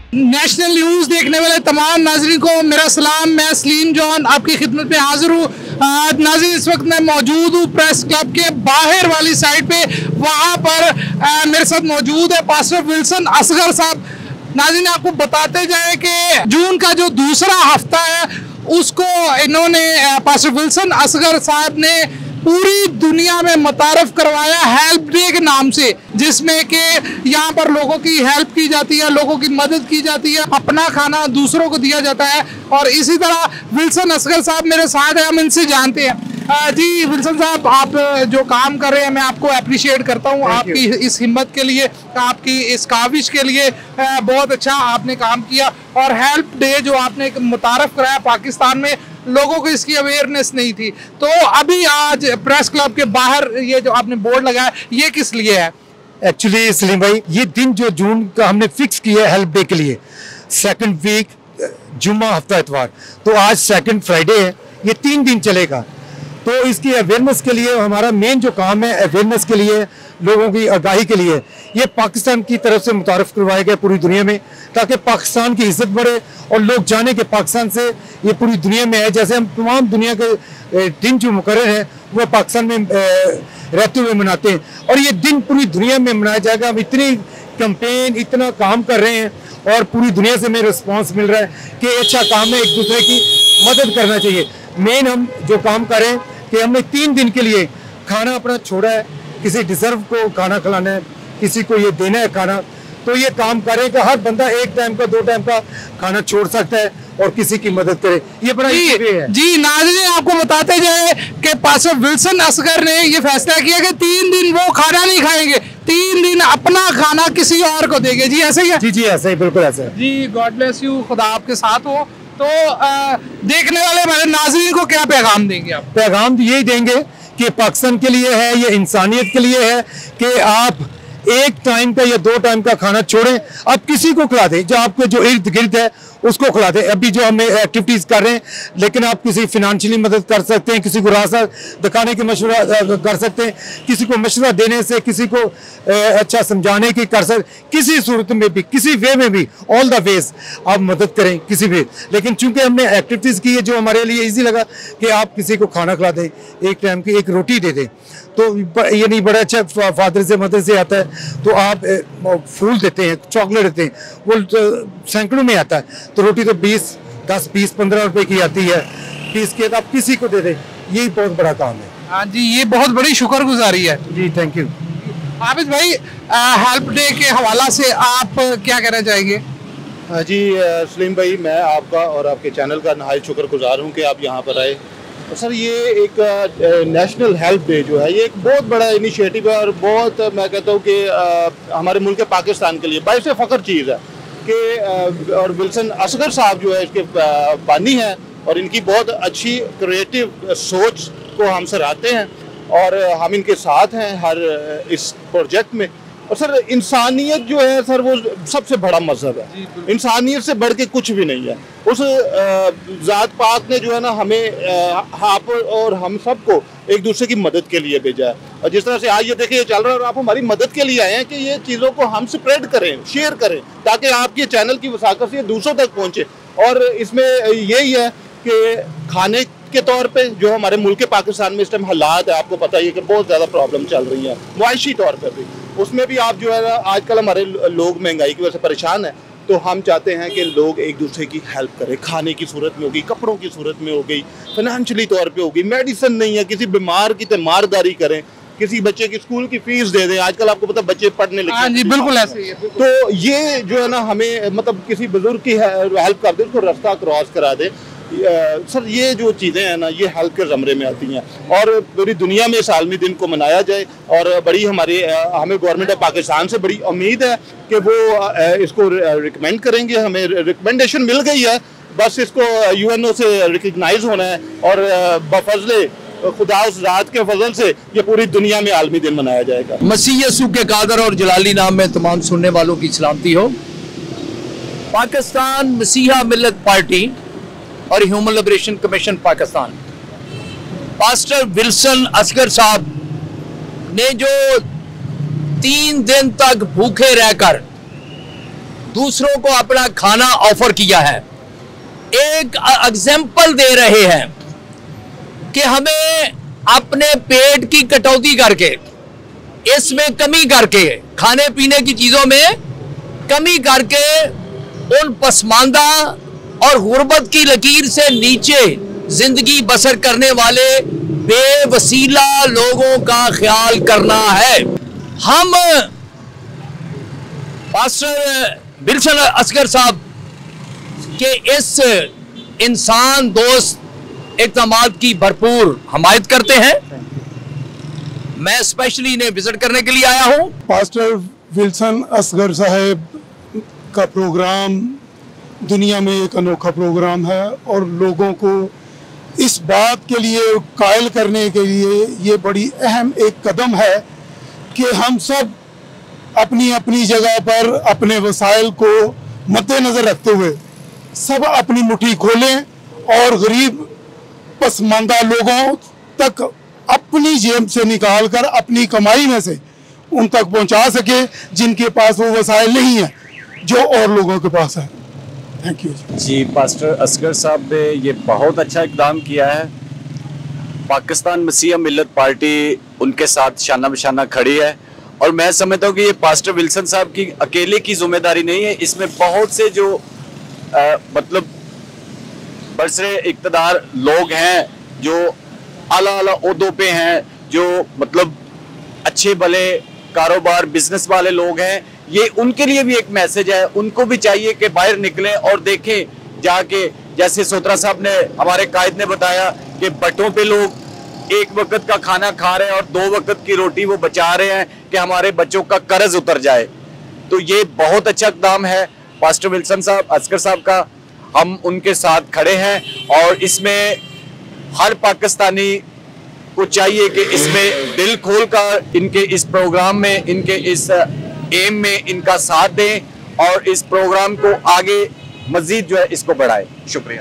National news देखने वाले तमाम नाजरीन को मेरा सलाम। मैं सलीम जॉन आपकी खिदमत में हाजिर हूँ। नाज़रीन, इस वक्त मैं मौजूद हूँ प्रेस क्लब के बाहर वाली साइड पे। वहाँ पर मेरे साथ मौजूद है पास्टर विल्सन असगर साहब। नाज़रीन, आपको बताते जाए कि जून का जो दूसरा हफ्ता है उसको इन्होंने पास्टर विल्सन असगर साहब ने पूरी दुनिया में मुतारफ करवाया हेल्प डे के नाम से, जिसमें कि यहाँ पर लोगों की हेल्प की जाती है, लोगों की मदद की जाती है, अपना खाना दूसरों को दिया जाता है। और इसी तरह विल्सन असगर साहब मेरे साथ हैं, हम इनसे जानते हैं। जी विल्सन साहब, आप जो काम कर रहे हैं मैं आपको अप्रिशिएट करता हूँ, आपकी इस हिम्मत के लिए, आपकी इस काविश के लिए। बहुत अच्छा आपने काम किया। और हेल्प डे जो आपने मुतारफ कराया पाकिस्तान में, लोगों को इसकी अवेयरनेस नहीं थी। तो अभी आज प्रेस क्लब के बाहर ये जो आपने बोर्ड लगाया, ये किस लिए है? एक्चुअली सलीम भाई, ये दिन जो जून का हमने फिक्स किया है हेल्प डे के लिए, सेकंड वीक जुम्मा हफ्ता इतवार, तो आज सेकंड फ्राइडे है, ये 3 दिन चलेगा। तो इसकी अवेयरनेस के लिए हमारा मेन जो काम है, अवेयरनेस के लिए, लोगों की आगाही के लिए, ये पाकिस्तान की तरफ से मुतारफ़ करवाया गया पूरी दुनिया में, ताकि पाकिस्तान की इज्जत बढ़े और लोग जाने के पाकिस्तान से ये पूरी दुनिया में है। जैसे हम तमाम दुनिया के दिन जो मुकर्रर हैं वो पाकिस्तान में रहते हुए मनाते हैं, और ये दिन पूरी दुनिया में मनाया जाएगा। हम इतनी कैंपेन, इतना काम कर रहे हैं और पूरी दुनिया से हमें रिस्पॉन्स मिल रहा है कि अच्छा काम है, एक दूसरे की मदद करना चाहिए। मेन हम जो काम करें कि हमने 3 दिन के लिए खाना अपना छोड़ा है, किसी डिजर्व को खाना खिलाना है, किसी को ये देना है खाना, तो ये काम करें कि हर बंदा 1 टाइम का 2 टाइम का खाना छोड़ सकता है और किसी की मदद करे। ये बड़ा है। जी नाज़रीन, आपको बताते जाए कि पास्टर विल्सन असगर ने ये फैसला किया कि 3 दिन वो खाना नहीं खाएंगे, 3 दिन अपना खाना किसी और को देंगे। जी ऐसे ही है? जी ऐसे ही, बिल्कुल ऐसे। जी, गॉड ब्लेस यू, खुदा आपके साथ हो। तो देखने वाले हमारे नाज़रीन को क्या पैगाम देंगे आप? पैगाम यही देंगे कि पाकिस्तान के लिए है, ये इंसानियत के लिए है कि आप 1 टाइम का या 2 टाइम का खाना छोड़ें, आप किसी को खिला दें, जो आपके जो इर्द गिर्द है उसको खिला दें। अभी जो हम एक्टिविटीज कर रहे हैं, लेकिन आप किसी फिनेंशियली मदद कर सकते हैं, किसी को रास्ता दिखाने की मशवरा कर सकते हैं, किसी को मशवरा देने से, किसी को अच्छा समझाने की कर सकते, किसी सूरत में भी, किसी वे में भी, ऑल द वेज आप मदद करें किसी भी। लेकिन चूंकि हमने एक्टिविटीज की है जो हमारे लिए ईजी लगा कि आप किसी को खाना खिला दें, 1 टाइम की 1 रोटी दे दें, तो ये नहीं बड़ा अच्छा फादर से मदर से आता है, तो आप फूल देते हैं, चॉकलेट देते हैं, वो सैकड़ों में आता है, तो रोटी तो 10, 20, 15 रुपए की आती है पीस के, तो आप किसी को दे दें, यही बहुत बड़ा काम है। हाँ जी, ये बहुत बड़ी शुक्रगुजारी है। जी थैंक यू। आबिद भाई, हेल्प डे के हवाला से आप क्या कहना चाहेंगे? जी सलीम भाई, मैं आपका और आपके चैनल का नहायत शुक्रगुजार हूँ कि आप यहाँ पर आए। और सर, ये एक नेशनल हेल्प डे जो है, ये एक बहुत बड़ा इनिशिएटिव है और बहुत, मैं कहता हूँ कि हमारे मुल्क पाकिस्तान के लिए बाइस फ़ख्र चीज़ है कि और विल्सन असगर साहब जो है इसके बानी हैं, और इनकी बहुत अच्छी क्रिएटिव सोच को हम सराहते हैं और हम इनके साथ हैं हर इस प्रोजेक्ट में। और सर, इंसानियत जो है सर, वो सबसे बड़ा मजहब है, इंसानियत से बढ़ के कुछ भी नहीं है। उस ज़ात पाक ने जो है ना हमें, आप और हम सबको एक दूसरे की मदद के लिए भेजा है। और जिस तरह से आज ये देखिए चल रहा है, और आप हमारी मदद के लिए आए हैं कि ये चीज़ों को हम स्प्रेड करें, शेयर करें, ताकि आपके चैनल की वसाकत से ये दूसरों तक पहुँचे। और इसमें यही है कि खाने के तौर पे जो हमारे मुल्क पाकिस्तान में इस टाइम हालात है, आपको पता ही है कि बहुत ज़्यादा प्रॉब्लम चल रही है मुआशी तौर पर भी, उसमें भी आप जो है आजकल हमारे लोग महंगाई की वजह से परेशान हैं, तो हम चाहते हैं कि लोग एक दूसरे की हेल्प करें, खाने की सूरत में होगी, कपड़ों की सूरत में हो गई, फाइनेंशियली तौर पे होगी, मेडिसिन नहीं है, किसी बीमार की तीमारदारी करें, किसी बच्चे की स्कूल की फीस दे दें। आजकल आपको पता बच्चे पढ़ने लगे। हाँ जी, बिल्कुल ऐसे ही है। तो ये जो है ना हमें, मतलब किसी बुजुर्ग की हेल्प कर दे, उसको रास्ता क्रॉस करा दे। सर, ये जो चीज़ें हैं ना, ये हेल्प के ज़मरे में आती हैं और पूरी दुनिया में इस आलमी दिन को मनाया जाए। और बड़ी हमें गवर्नमेंट ऑफ पाकिस्तान से बड़ी उम्मीद है कि वो इसको रिकमेंड करेंगे। हमें रिकमेंडेशन मिल गई है, बस इसको UNO से रिकग्नाइज होना है और बफजले खुदा उस रात के फजल से ये पूरी दुनिया में आलमी दिन मनाया जाएगा। मसीह यसू के कादर और जलाली नाम में तमाम सुनने वालों की सलामती हो। पाकिस्तान मसीहा मिल्लत पार्टी और human liberation commission Pakistan, pastor Wilson Asghar साहब ने जो 3 दिन तक भूखे रहकर दूसरों को अपना खाना ऑफर किया है। एक एग्जाम्पल दे रहे हैं कि हमें अपने पेट की कटौती करके, इसमें कमी करके, खाने पीने की चीजों में कमी करके उन पसमानदा और गुर्बत की लकीर से नीचे जिंदगी बसर करने वाले बेवसीला लोगों का ख्याल करना है। हम पास्टर विल्सन असगर साहब के इस इंसान दोस्त इक़दामात की भरपूर हमायत करते हैं। मैं स्पेशली इन्हें विजिट करने के लिए आया हूं। पास्टर विल्सन असगर साहब का प्रोग्राम दुनिया में एक अनोखा प्रोग्राम है और लोगों को इस बात के लिए कायल करने के लिए ये बड़ी अहम एक कदम है कि हम सब अपनी अपनी जगह पर अपने वसाइल को मद्देनज़र रखते हुए सब अपनी मुट्ठी खोलें और गरीब पसमानदा लोगों तक अपनी जेब से निकाल कर अपनी कमाई में से उन तक पहुंचा सके जिनके पास वो वसाइल नहीं है जो और लोगों के पास है। थैंक यू जी। पास्टर असगर साहब ने ये बहुत अच्छा इकदाम किया है। पाकिस्तान मसीह मिल्लत पार्टी उनके साथ शाना बशाना खड़ी है और मैं समझता हूँ कि ये पास्टर विल्सन साहब की अकेले की जिम्मेदारी नहीं है। इसमें बहुत से जो मतलब बरसरे इक़्तिदार लोग हैं, जो आला आला ओहदों पे हैं, जो मतलब अच्छे भले कारोबार बिजनेस वाले लोग हैं, ये उनके लिए भी एक मैसेज है। उनको भी चाहिए कि बाहर निकलें और देखें जाके, जैसे सोत्रा साहब ने, हमारे कायद ने बताया कि बटों पे लोग एक वक्त का खाना खा रहे हैं और 2 वक्त की रोटी वो बचा रहे हैं कि हमारे बच्चों का कर्ज उतर जाए। तो ये बहुत अच्छा इक़दाम है पास्टर विल्सन साहब असगर साहब का। हम उनके साथ खड़े हैं और इसमें हर पाकिस्तानी को चाहिए कि इसमें दिल खोल कर इनके इस प्रोग्राम में, इनके इस एम में इनका साथ दें और इस प्रोग्राम को आगे मजीद जो है इसको बढ़ाएं। शुक्रिया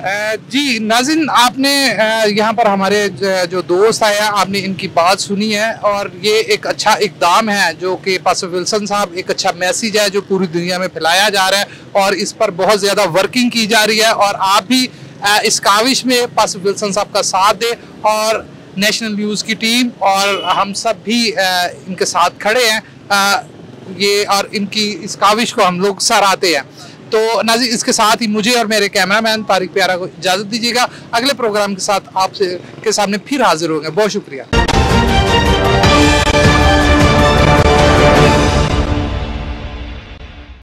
जी। नाज़रीन, आपने यहाँ पर हमारे जो दोस्त आए हैं, आपने इनकी बात सुनी है और ये एक अच्छा इक़दाम है जो कि पास्टर विल्सन साहब, एक अच्छा मैसेज है जो पूरी दुनिया में फैलाया जा रहा है और इस पर बहुत ज़्यादा वर्किंग की जा रही है। और आप भी इस काविश में पास्टर विल्सन साहब का साथ दें और नेशनल न्यूज़ की टीम और हम सब भी इनके साथ खड़े हैं ये और इनकी इस काविश को हम लोग सराहते हैं। तो नाज़रीन, इसके साथ ही मुझे और मेरे कैमरामैन तारिक प्यारा को इजाज़त दीजिएगा। अगले प्रोग्राम के साथ आपसे के सामने फिर हाजिर होंगे। बहुत शुक्रिया।